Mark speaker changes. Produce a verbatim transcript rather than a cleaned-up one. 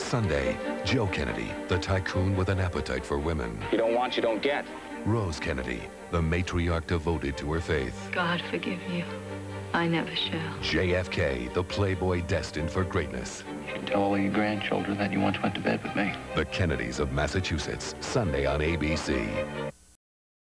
Speaker 1: Sunday, Joe Kennedy, the tycoon with an appetite for women.
Speaker 2: You don't want, you don't get.
Speaker 1: Rose Kennedy, the matriarch devoted to her faith.
Speaker 3: God forgive you. I never shall.
Speaker 1: J F K, the playboy destined for greatness.
Speaker 4: You can tell all your grandchildren that you once went to bed with me.
Speaker 1: The Kennedys of Massachusetts, Sunday on A B C.